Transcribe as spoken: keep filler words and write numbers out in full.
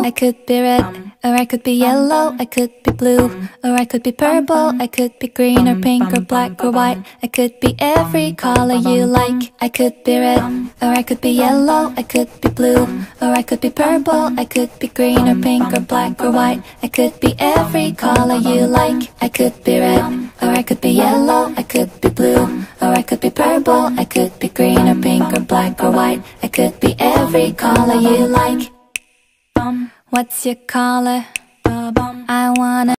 I could be red, or I could be yellow, I could be blue, or I could be purple, I could be green or pink or black or white. I could be every color you like. I could be red, or I could be yellow, I could be blue, or I could be purple, I could be green or pink or black or white. I could be every color you like. I could be red, or I could be yellow, I could be blue, or I could be purple, I could be green or pink or black or white. I could be every color you like. What's your color? I wanna